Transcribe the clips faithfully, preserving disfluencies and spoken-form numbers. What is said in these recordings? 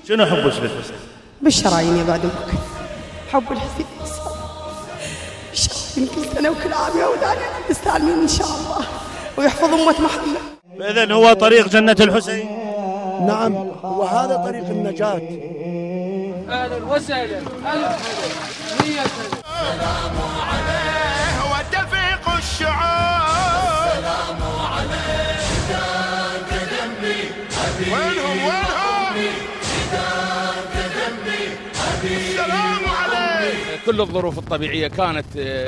شنو حبك للحسين؟ بالشرايين يا بعد أمك، حب الحسين بالشرايين كل سنة وكل عام يعود مستعلمين إن شاء الله ويحفظ أمة محمد. إذن هو طريق جنة الحسين. نعم، وهذا طريق النجاة. أهلا وسهلا. أهلا السلام عليه وتفيق الشعوب. السلام عليه فداك دمي حبيبي. وينهم وينهم؟ فداك دمي حبيبي. السلام عليه. كل الظروف الطبيعية كانت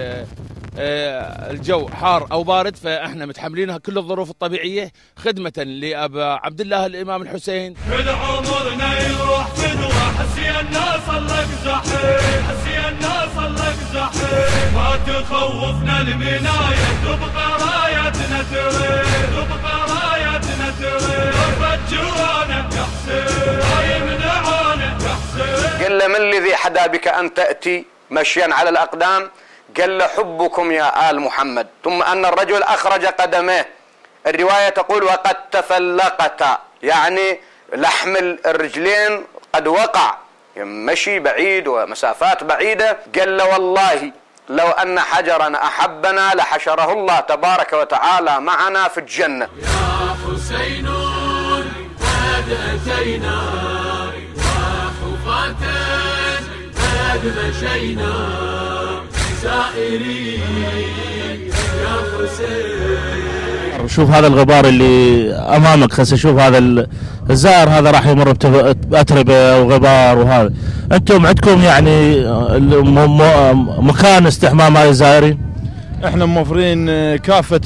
الجو حار أو بارد، فإحنا متحملينها كل الظروف الطبيعية خدمة لأبا عبد الله الإمام الحسين. كل عمرنا يروح فدوة حسي الناس صلك زحيم، حسي الناس صلك زحيم، ما تخوفنا المناية تبقى رايتنا تريد، تبقى رايتنا تريد، فجوانا يا حسين لا يمنعونا يا حسين. قال له من الذي حدا بك أن تأتي مشيا على الأقدام؟ قال له حبكم يا آل محمد. ثم أن الرجل أخرج قدميه، الرواية تقول وقد تفلقتا، يعني لحم الرجلين قد وقع، مشي بعيد ومسافات بعيدة. قال له والله لو أن حجرا أحبنا لحشره الله تبارك وتعالى معنا في الجنة. يا حسين قد أتينا وحفاة قد مشينا سائرين يا حسين. شوف هذا الغبار اللي امامك، هسه شوف هذا الزائر هذا راح يمر بأتربة وغبار، وهذا انتم عندكم يعني مكان استحمام هاي الزائرين؟ احنا موفرين كافة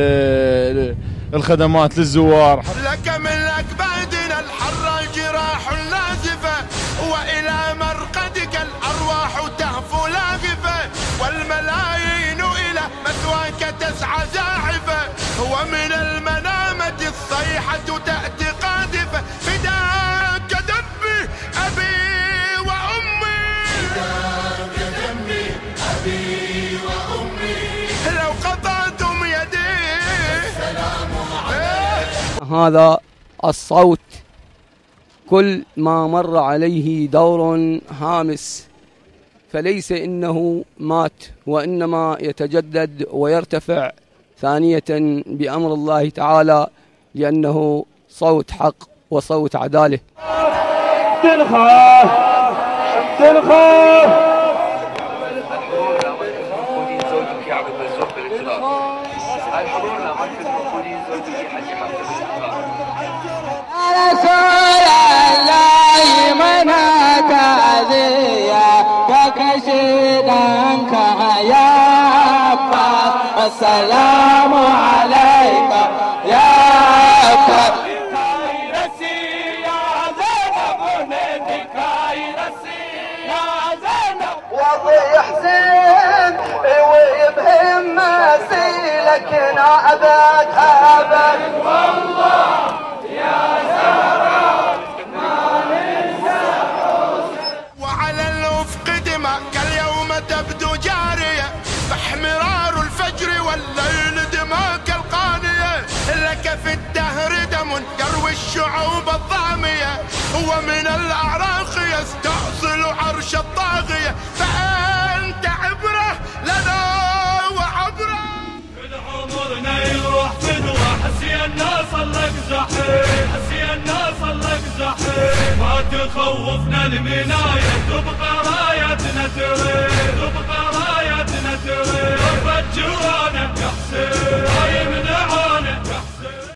الخدمات للزوار. لك منك بعدنا الحر جراح نازفة، وإلى مرقدك الأرواح تهفو لاغفة، والملايين إلى مثواك تسعى زاحفة، ومن المنامة الصيحة تأتي قاذفة. فداك دمي أبي وأمي، فداك دمي أبي وأمي، لو قطعتم يدي. السلام عليك. هذا الصوت كل ما مر عليه دور هامس، فليس إنه مات، وإنما يتجدد ويرتفع ثانية بأمر الله تعالى، لأنه صوت حق وصوت عدالة. تنخاف تنخاف يا رسول الله من هدايا ككشيدانك يا أبا، السلام عليك يا أبا. وضي حسين ويبهم مسيلك نائبك أبد، والله يا زهراء ما ننسى. وعلى الأفق دماءك اليوم تبدو جارية، فاحمرار الفجر والليل دماءك القانية، لك في الدهر دم يروي الشعوب الظامية، ومن الأعراق يستأصل عرش الطاغية، فأنت عبرة لنا وعبرة. كل عمرنا يروح فدوة حسي الناس صلك زحيم، حسي الناس صلك زحيم، ما تخوفنا المناية تبقى رايتنا تريد.